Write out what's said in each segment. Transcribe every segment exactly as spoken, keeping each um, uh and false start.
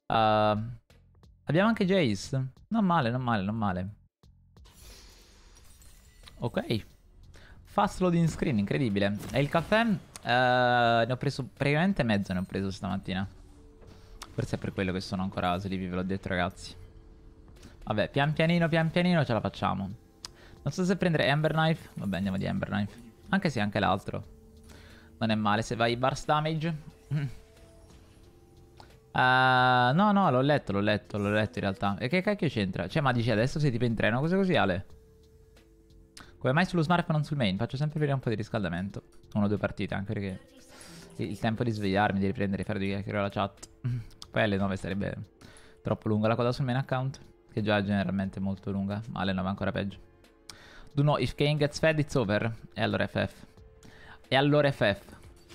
Uh, abbiamo anche Jace. Non male, non male, non male. Ok. Fast loading screen, incredibile. E il caffè? Uh, ne ho preso praticamente mezzo, ne ho preso stamattina. Forse è per quello che sono ancora sleepy, ve l'ho detto ragazzi. Vabbè, pian pianino, pian pianino ce la facciamo. Non so se prendere Ember Knife. Vabbè, andiamo di Ember Knife. Anche se anche l'altro non è male se vai burst damage. Uh, no, no, l'ho letto, l'ho letto, l'ho letto in realtà. E che cacchio c'entra? Cioè, ma dici adesso sei tipo in treno, cose così, Ale? Come mai sullo smart e non sul main? Faccio sempre vedere un po' di riscaldamento. Una o due partite, anche perché il tempo di svegliarmi, di riprendere, di fare due chiacchiere alla chat. Poi alle nove sarebbe troppo lunga la coda sul main account, che già è generalmente molto lunga, ma alle nove è ancora peggio. Do know if Kane gets fed, it's over. E allora F F. E allora F F.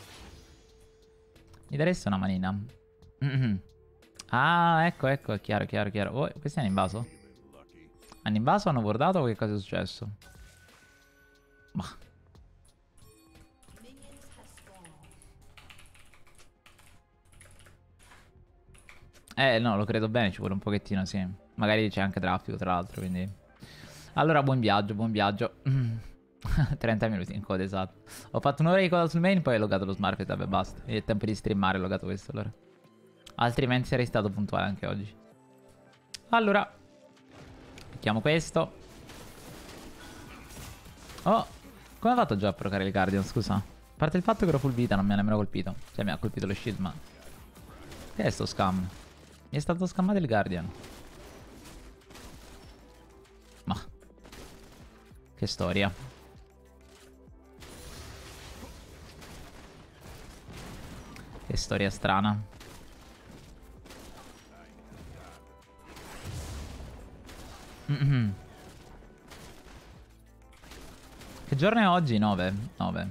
Mi daresti una manina? Mm-hmm. Ah, ecco, ecco, è chiaro, chiaro, chiaro. Oh, questi hanno invaso? Hanno invaso, hanno bordato o che cosa è successo? Ma... Eh, no, lo credo bene, ci vuole un pochettino, sì. Magari c'è anche traffico, tra l'altro, quindi... Allora, buon viaggio, buon viaggio. trenta minuti in coda, esatto. Ho fatto un'ora di coda sul main, poi ho loggato lo smart e vabbè, basta. E è tempo di streamare, ho loggato questo, allora. Altrimenti sarei stato puntuale anche oggi. Allora, picchiamo questo. Oh, come ha fatto già a procare il Guardian, scusa? A parte il fatto che ero full vita, non mi ha nemmeno colpito. Cioè, mi ha colpito lo shield, ma... Che è sto scam? Mi è stato scammato il Guardian. Ma... Che storia. Che storia strana. Mm-hmm. Che giorno è oggi? nove. nove.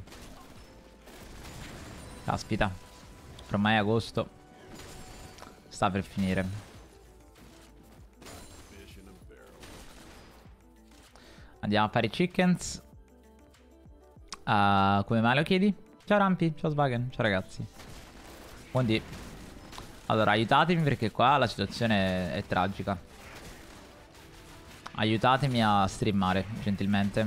Caspita. Ormai è agosto. Sta per finire. Andiamo a fare i chickens. Uh, come mai lo chiedi? Ciao Rampi, ciao Svagen, ciao ragazzi. Buondì. Allora, aiutatemi perché qua la situazione è tragica. Aiutatemi a streamare, gentilmente.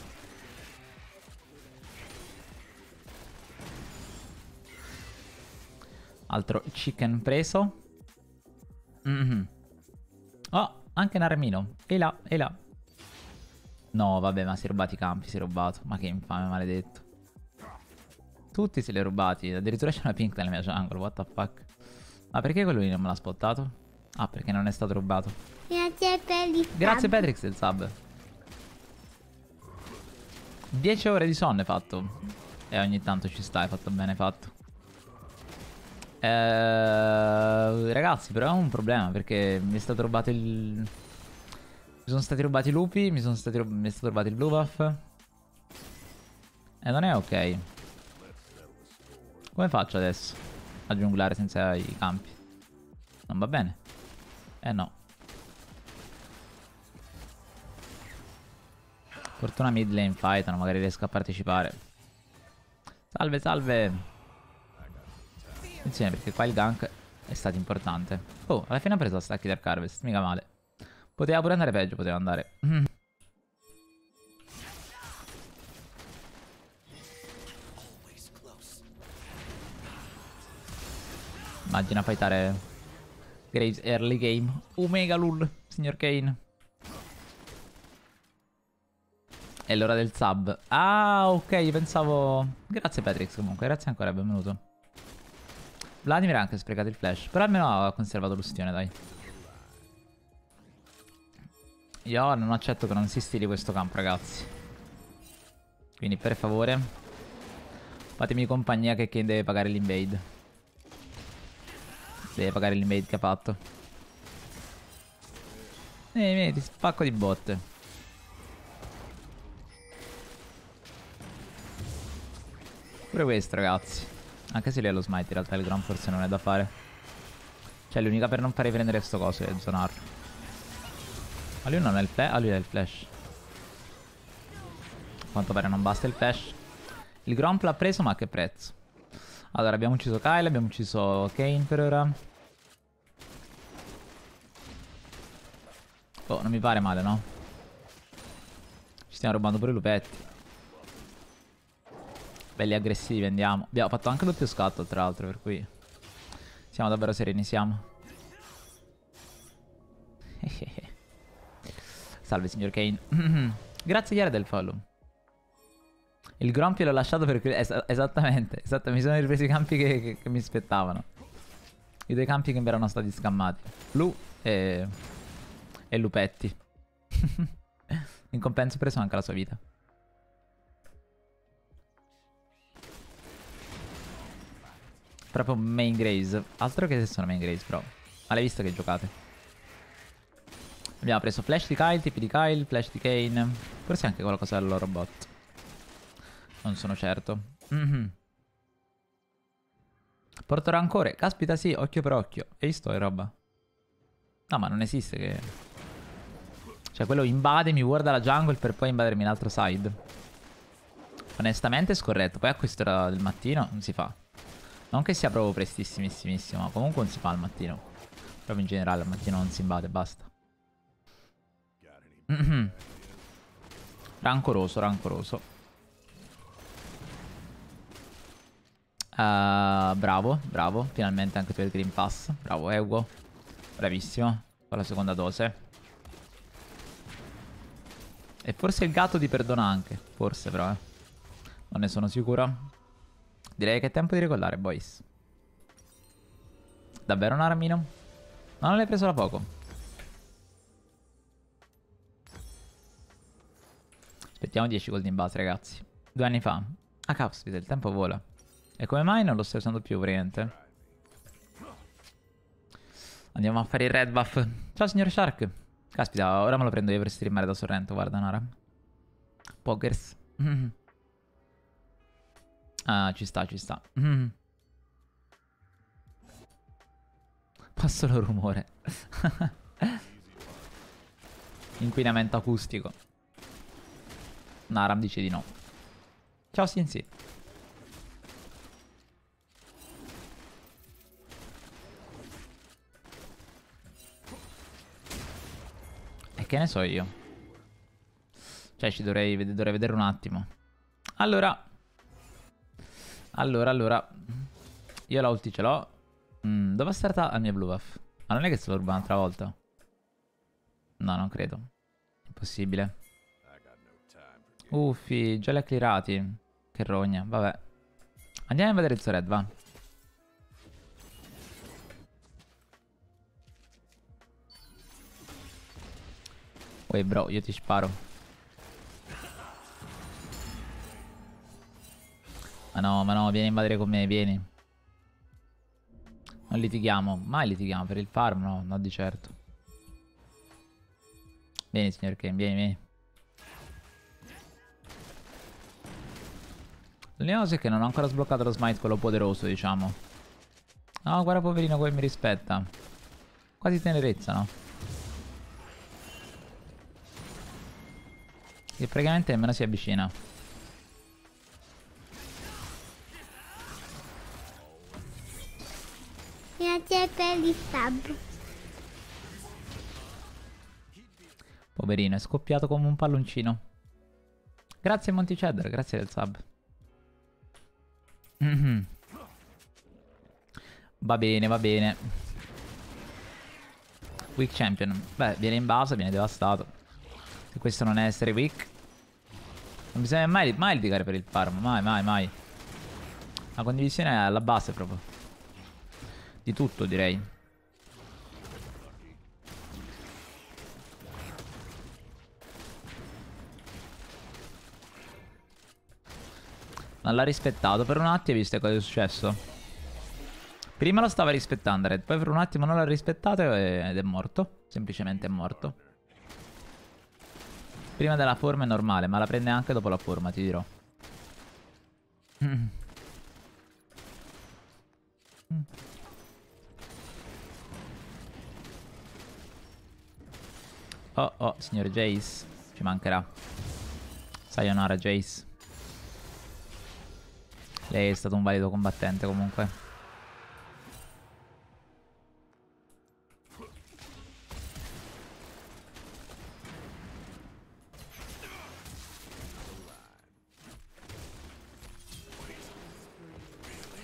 Altro chicken preso. Mm-hmm. Oh, anche un armino. E là, e là. No, vabbè, ma si è rubati i campi, si è rubato. Ma che infame, maledetto. Tutti se li ha rubati. Addirittura c'è una pink nella mia jungle, what the fuck. Ma perché quello lì non me l'ha spottato? Ah, perché non è stato rubato. Grazie per il sub. Grazie Patrix del sub. dieci ore di sonno hai fatto. E ogni tanto ci sta, hai fatto bene, hai fatto. Eh, ragazzi, però è un problema perché mi è stato rubato il... Mi sono stati rubati i lupi, mi, sono stati rub... mi è stato rubato il blue buff. E non è ok. Come faccio adesso a giunglare senza i campi? Non va bene. Eh no. Fortuna mid lane fightano, magari riesco a partecipare. Salve, salve. Attenzione perché qua il gank è stato importante. Oh, alla fine ha preso la stack Dark Harvest, mica male. Poteva pure andare peggio, poteva andare. Immagina fightare Graves early game. Omega lul, signor Kane. È l'ora del sub. Ah, ok, pensavo... Grazie Patrix comunque, grazie ancora, benvenuto. Vladimir ha anche sprecato il flash, però almeno ha conservato l'ustione, dai. Io non accetto che non si stili questo campo, ragazzi. Quindi, per favore, fatemi compagnia che Kane deve pagare l'invade. Deve pagare l'invade che ha fatto. Vieni, vieni, ti spacco di botte. Pure questo, ragazzi. Anche se lui ha lo smite, in realtà il ground forse non è da fare. Cioè, l'unica per non fare prendere sto coso è zonarlo. Ma lui non ha il flash? Ah, lui ha il flash. A quanto pare non basta il flash. Il Gromp l'ha preso, ma a che prezzo? Allora, abbiamo ucciso Kyle, abbiamo ucciso Kane per ora. Oh, non mi pare male, no? Ci stiamo rubando pure i lupetti. Belli aggressivi, andiamo. Abbiamo fatto anche doppio scatto, tra l'altro, per cui siamo davvero sereni, siamo. Salve, signor Kane. Grazie, Chiara, del follow. Il Grumpy l'ho lasciato per... Es esattamente, esattamente. Mi sono ripresi i campi che, che, che mi aspettavano. I due campi che mi erano stati scammati. Blu e... e Lupetti. In compenso ho preso anche la sua vita. Proprio main Grace. Altro che se sono main Grace, però. Ma l'hai visto che giocate? Abbiamo preso Flash di Kyle, tipi di Kyle, Flash di Kane. Forse anche qualcosa del loro bot. Non sono certo. Mm-hmm. Porto rancore. Caspita, sì, occhio per occhio. Hai visto che roba? No, ma non esiste che... Cioè, quello invade, mi guarda la jungle per poi invadermi l'altro side. Onestamente è scorretto. Poi a quest'ora del mattino non si fa. Non che sia proprio prestissimissimissimo, ma comunque non si fa al mattino. Proprio in generale al mattino non si invade, basta. Mm-hmm. Rancoroso, rancoroso. Uh, bravo, bravo. Finalmente anche tu hai il Green Pass. Bravo, Ewo. Bravissimo. Con la seconda dose. E forse il gatto ti perdona anche. Forse però, eh. Non ne sono sicuro. Direi che è tempo di regolare, boys. Davvero un armino? No, non l'hai preso da poco. Aspettiamo dieci gold in base, ragazzi. Due anni fa. Ah, caspita, il tempo vola. E come mai non lo stai usando più, praticamente? Andiamo a fare il red buff. Ciao, signor Shark. Caspita, ora me lo prendo io per streamare da Sorrento, guarda, Nara. Poggers. Mm. Ah, ci sta, ci sta. Mm. Fa solo rumore. Inquinamento acustico. Naram dice di no. Ciao, Sinsi. E che ne so io? Cioè, ci dovrei, dovrei vedere un attimo. Allora. Allora, allora. Io la ulti ce l'ho. Mm, dove è stata la mia blue buff? Ma non è che se lo ruba un'altra volta? No, non credo. Impossibile. Uffi, già li ha clearati. Che rogna, vabbè. Andiamo a vedere il suo red, va. Uè, bro, io ti sparo. Ma no, ma no, vieni a invadere con me, vieni. Non litighiamo, mai litighiamo per il farm, no, no di certo. Vieni, signor Kane, vieni, vieni. L'unica cosa è che non ho ancora sbloccato lo smite, quello poderoso, diciamo. No, guarda poverino come mi rispetta. Quasi tenerezza, no? Che praticamente nemmeno si avvicina. Grazie per il sub. Poverino, è scoppiato come un palloncino. Grazie Monticello, grazie del sub. Mm-hmm. Va bene, va bene. Weak champion. Beh, viene in base, viene devastato. Se questo non è essere weak. Non bisogna mai, mai litigare per il farm. Mai, mai, mai. La condivisione è alla base proprio. Di tutto, direi. Non l'ha rispettato. Per un attimo hai visto cosa è successo? Prima lo stava rispettando Red, poi per un attimo non l'ha rispettato ed è morto. Semplicemente è morto. Prima della forma è normale, ma la prende anche dopo la forma, ti dirò. Mm. Mm. Oh oh, signor Jace. Ci mancherà. Sayonara Jace. Lei è stato un valido combattente comunque.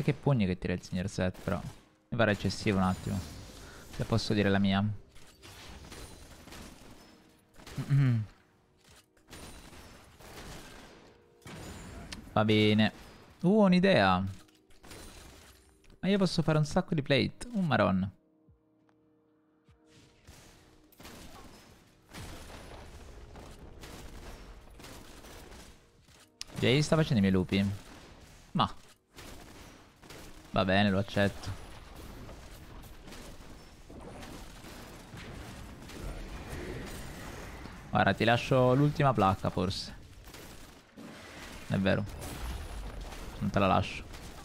che pugni che tira il signor Set, però. Mi pare eccessivo un attimo. Se posso dire la mia. Mm-hmm. Va bene. Uh, un'idea. Ma io posso fare un sacco di plate. Un maron. Jay sta facendo i miei lupi. Ma va bene, lo accetto. Guarda, ti lascio l'ultima placca forse. È vero. Non te la lascio.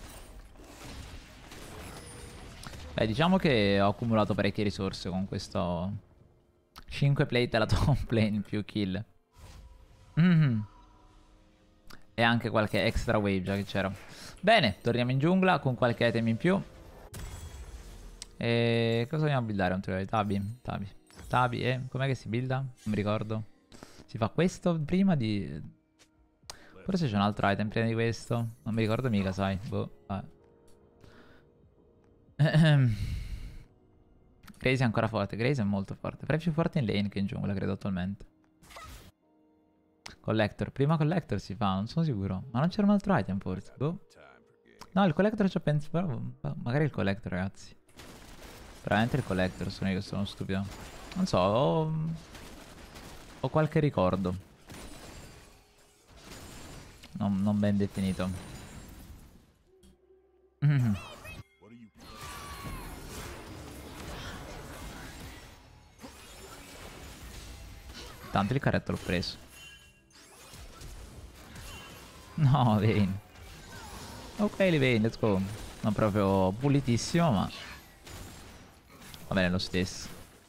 Beh, diciamo che ho accumulato parecchie risorse con questo. cinque plate alla top lane più kill. Mm-hmm. E anche qualche extra wave già che c'era. Bene, torniamo in giungla con qualche item in più. E cosa dobbiamo buildare? Un trio tabi? Tabi. Tabi e... com'è che si builda? Non mi ricordo. Si fa questo prima di... Forse c'è un altro item prima di questo. Non mi ricordo mica, sai. Boh, vabbè. Grace è ancora forte. Grace è molto forte. Però è più forte in lane che in giungla, credo attualmente. Collector. Prima collector si fa, non sono sicuro. Ma non c'era un altro item forse. Boh. No, il collector ci ho pensato. Magari il collector, ragazzi. Veramente il collector, sono io che sono stupido. Non so, ho... ho qualche ricordo. Non, non ben definito. Mm. Tanto il carretto l'ho preso. No, Vayne. Ok, Vayne, let's go. Non proprio pulitissimo, ma va bene lo stesso.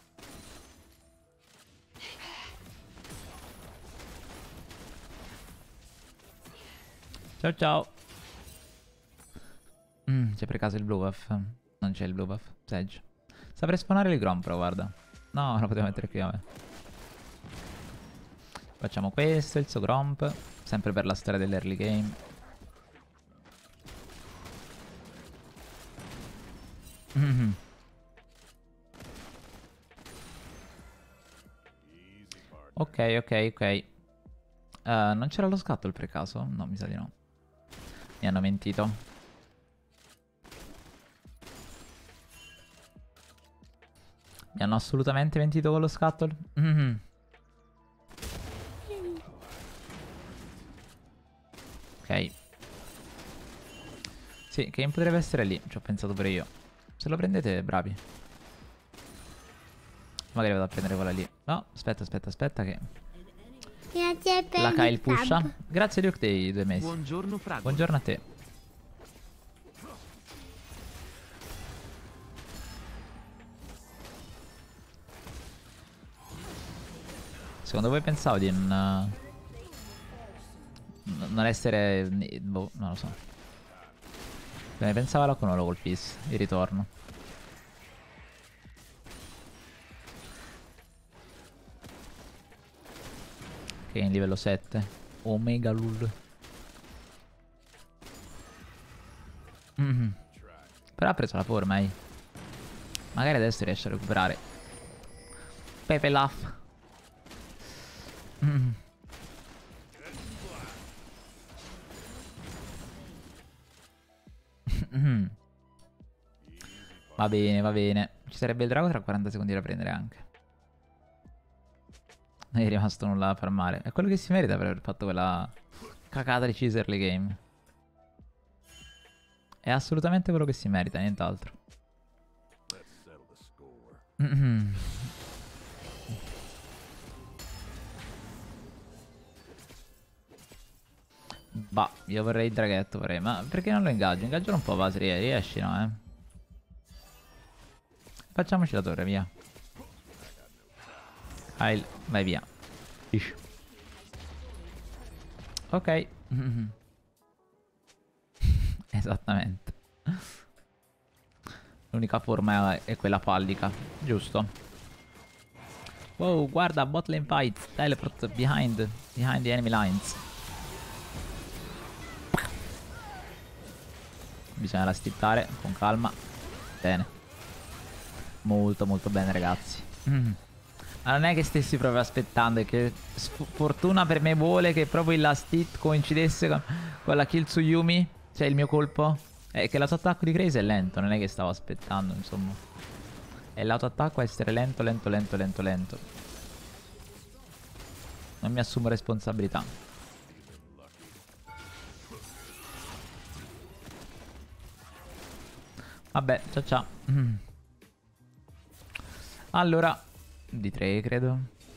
Ciao ciao. Mm, c'è per caso il blue buff? Non c'è il blue buff. Sedge. Saprei spawnare il Grom però, guarda. No, lo potevo mettere qui a me. Facciamo questo, il suo Gromp. Sempre per la storia dell'early game. Mm-hmm. Ok, ok, ok. Uh, non c'era lo scattle per caso? No, mi sa di no. Mi hanno mentito. Mi hanno assolutamente mentito con lo scattle. Mm-hmm. Ok. Sì, Kayn potrebbe essere lì. Ci ho pensato pure io. Se lo prendete, bravi. Magari vado a prendere quella lì. No, aspetta, aspetta, aspetta che... Grazie per la Kyle il pusha. sub. Grazie Luke dei due mesi. Buongiorno Frago. Buongiorno a te. Secondo voi pensavo di non... non essere... boh, non lo so. Ne pensavo allora che non lo colpissi. Il ritorno. Che è in livello sette. Omega lul. Mm-hmm. Però ha preso la forma, eh. Magari adesso riesce a recuperare. Pepe Laff. Mm. Mm. Va bene, va bene. Ci sarebbe il drago tra quaranta secondi da prendere anche. Non è rimasto nulla da farmare. È quello che si merita per aver fatto quella cacata di Caesarly game. È assolutamente quello che si merita, nient'altro. Mm-hmm. Bah, io vorrei il draghetto, vorrei. Ma perché non lo ingaggio? Ingaggialo un po', Vasri, riesci, no, eh? Facciamoci la torre, via. Kyle, vai via. Ish. Ok. Mm-hmm. Esattamente. L'unica forma è quella pallica, giusto? Wow, guarda, bot lane fight. Teleport behind, behind the enemy lines. Bisogna lastittare con calma. Bene. Molto molto bene ragazzi. Mm. Ma non è che stessi proprio aspettando, è che fortuna per me vuole che proprio il last hit coincidesse con, con la kill su Yumi. Cioè il mio colpo. È che l'autoattacco di Grace è lento, non è che stavo aspettando, insomma. È l'autoattacco a essere lento, lento, lento, lento, lento. Non mi assumo responsabilità. Vabbè, ciao ciao. Mm. Allora, di tre credo.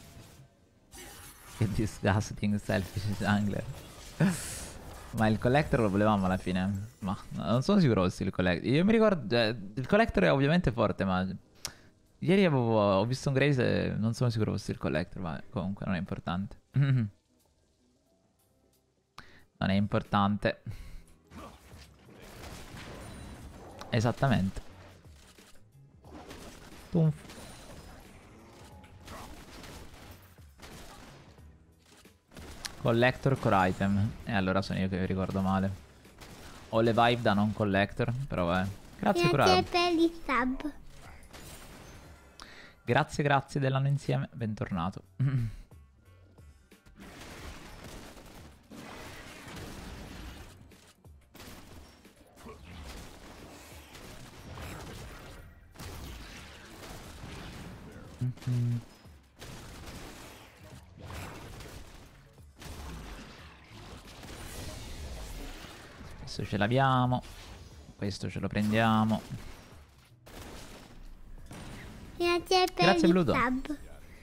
Che disgusting selfish jungler. Ma il collector lo volevamo alla fine. Ma non sono sicuro se il collector. Io mi ricordo. Eh, il collector è ovviamente forte, ma. Ieri avevo, ho visto un Grace e non sono sicuro fosse il collector. Ma comunque non è importante. Non è importante. Esattamente. Tumf. Collector core item. E allora sono io che vi ricordo male. Ho le vibe da non collector, però vabbè. Grazie Grazie Curato. per il sub. Grazie, grazie dell'anno insieme. Bentornato. Mm-hmm. Questo ce l'abbiamo. Questo ce lo prendiamo. Grazie per Grazie, il Bludo. sub.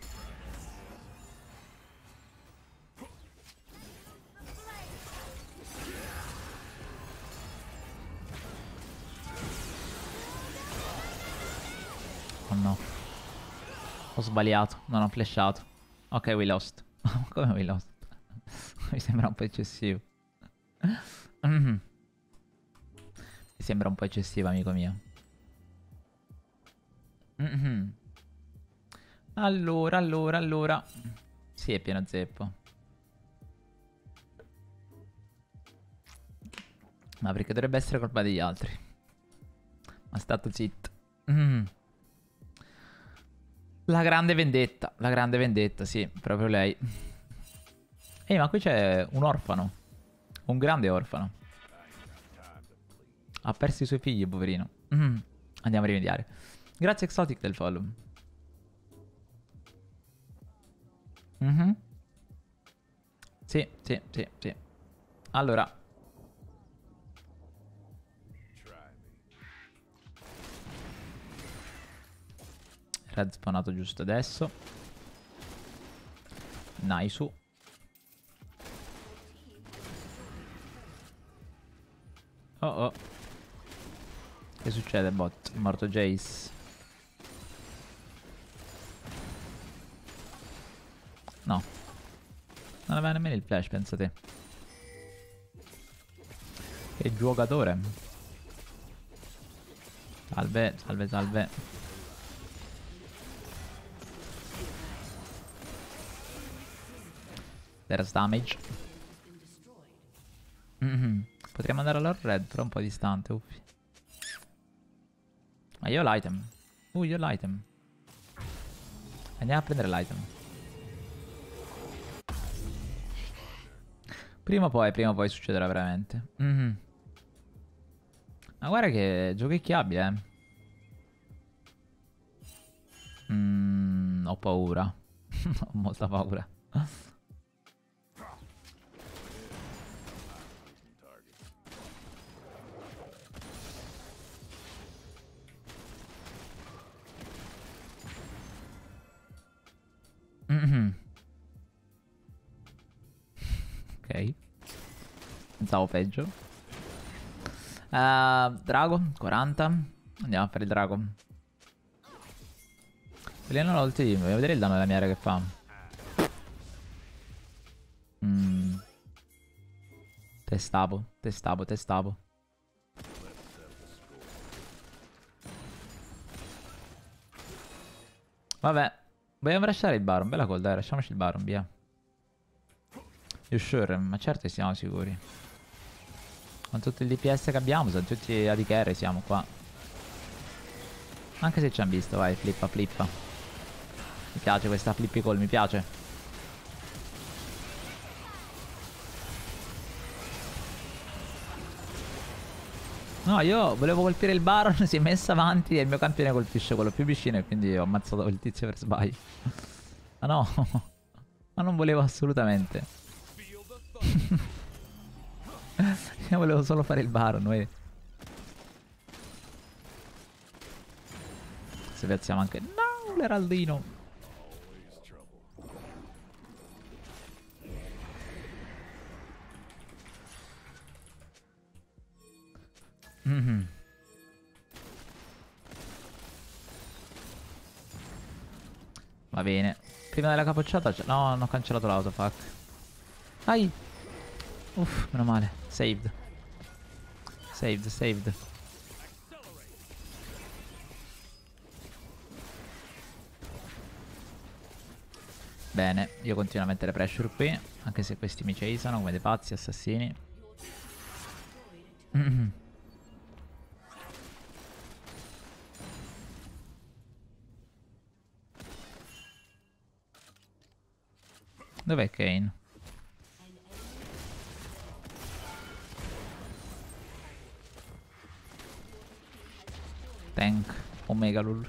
Oh no. Ho sbagliato. Non ho flashato. Ok, we lost. Come we lost? Mi sembra un po' eccessivo. Mm-hmm. Mi sembra un po' eccessivo, amico mio. Mm-hmm. Allora, allora, allora. Sì, è pieno zeppo. Ma perché dovrebbe essere colpa degli altri? Ma stato zitto. Mm. La grande vendetta. La grande vendetta, sì, proprio lei. Ehi, ma qui c'è un orfano. Un grande orfano. Ha perso i suoi figli, poverino. Mm. Andiamo a rimediare. Grazie Exotic del follow. Mm-hmm. Sì, sì, sì, sì. Allora. Red spawnato giusto adesso. Naisu. Oh oh. Che succede bot? È morto Jace. No. Non aveva nemmeno il flash, pensate. Che giocatore. Salve, salve, salve. There's damage. Mm-hmm. Potremmo andare all'Or Red, però un po' distante, uffi. Ma io ho l'item. Uh, io ho l'item. Andiamo a prendere l'item. Prima o poi, prima o poi succederà veramente. Mm-hmm. Ma guarda che giochicchiabile, eh. Mm, ho paura. Ho molta paura. Mm-hmm. Ok. Pensavo peggio. uh, Drago, quaranta. Andiamo a fare il drago. Quelli hanno l'ulti. Voglio vedere il danno della mia area che fa. mm. Testavo, testavo, testavo. Vabbè. Vogliamo lasciare il Baron. Bella call, dai, lasciamoci il Baron, via. You sure? Ma certo che siamo sicuri. Con tutto il D P S che abbiamo, siamo tutti A D carry, siamo qua. Anche se ci hanno visto, vai, flippa, flippa. Mi piace questa flippy call, mi piace. No, io volevo colpire il Baron, si è messo avanti e il mio campione colpisce quello più vicino e quindi ho ammazzato il tizio per sbaglio. Ma no, ma non volevo assolutamente. Io volevo solo fare il Baron, noi. Se piazziamo anche... No, l'Eraldino. Mm-hmm. Va bene. Prima della capocciata... No, non ho cancellato l'autofuck. Ai! Uff, meno male. Saved. Saved, saved. Bene, io continuo a mettere pressure qui. Anche se questi mi chasano come dei pazzi, assassini. Mm-hmm. Dov'è Kane? Tank. Omega lul.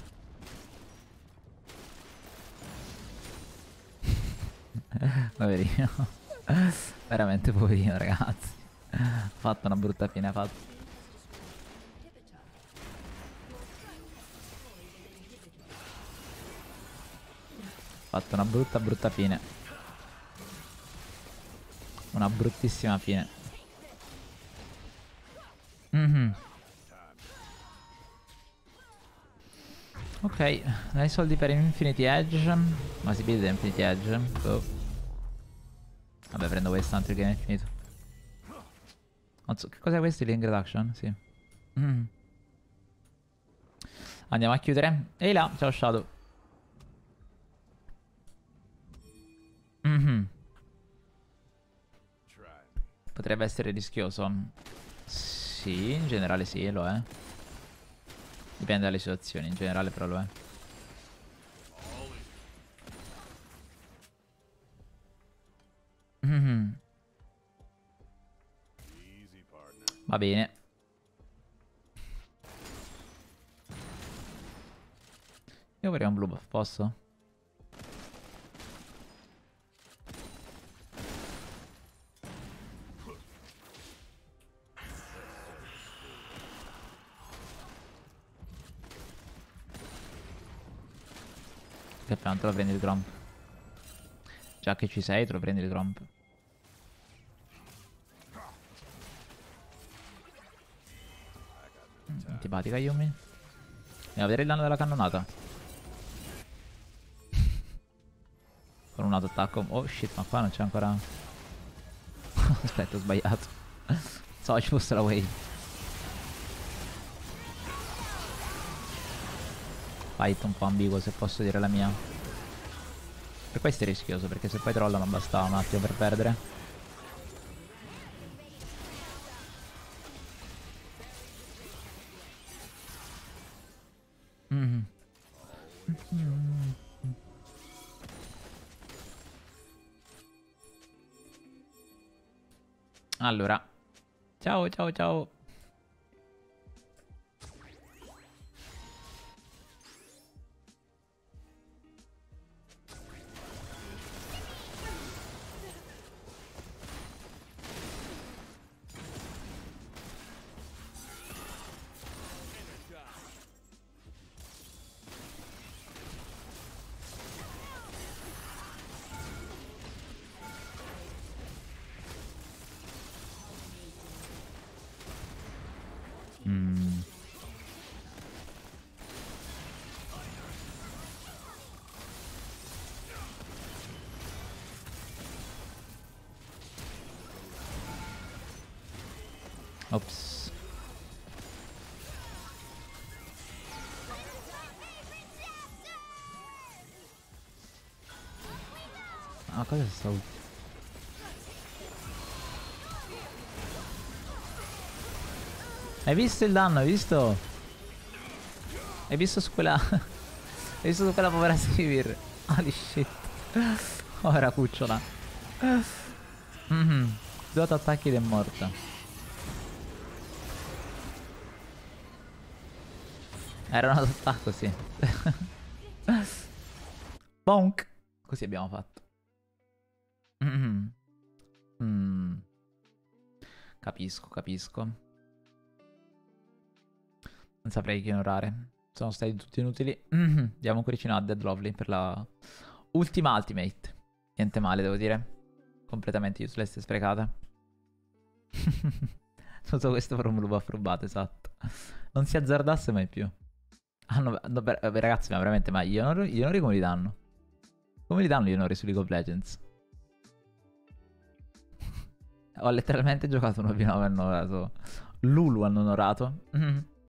Poverino. Veramente poverino, ragazzi. Ha fatto una brutta fine, ha fatto. Ha fatto una brutta brutta fine. Una bruttissima fine. Mm-hmm. Ok, dai soldi per Infinity Edge. Ma si vede Infinity Edge? Oh. Vabbè, prendo questo, altro che è infinito. So, che cos'è questo? Link reduction? Sì. Mm. Andiamo a chiudere. Ehi là, ciao Shadow. Mm-hmm. Potrebbe essere rischioso. Sì, in generale sì, lo è. Dipende dalle situazioni, in generale però lo è. Mm-hmm. Va bene. Io vorrei un blue buff, posso? Che appena te lo prendi il Gromp. Già che ci sei, te lo prendi il Gromp. Mm, antipatica Yumi. Andiamo a vedere il danno della cannonata. Con un autoattacco. Oh shit, ma qua non c'è ancora... Aspetta, ho sbagliato. So, ci fosse la wave. Fight un po' ambiguo, se posso dire la mia. Per questo è rischioso, perché se poi trolla non bastava un attimo per perdere. Mm. Mm. Allora, ciao ciao ciao. Mm. Ops. Ah, cosa è sta ulti? Hai visto il danno? Hai visto? Hai visto su quella... Hai visto su quella povera Sivir? Holy shit. Ora cucciola. Mm-hmm. Due attacchi ed è morta. Era un attacco, sì. Bonk. Così abbiamo fatto. Mm-hmm. Mm. Capisco, capisco. Non saprei che ignorare. Sono stati tutti inutili. Mm-hmm. Diamo un cuoricino a Dead Lovely per la ultima ultimate. Niente male, devo dire. Completamente useless e sprecata. Tutto questo per un blue buff rubato, esatto. Non si azzardasse mai più. Ah, no, no, beh, ragazzi, ma veramente, ma gli onori, gli onori come li danno? Come li danno gli onori su League of Legends? Ho letteralmente giocato uno v nove hanno onorato. Lulu hanno onorato. Mm.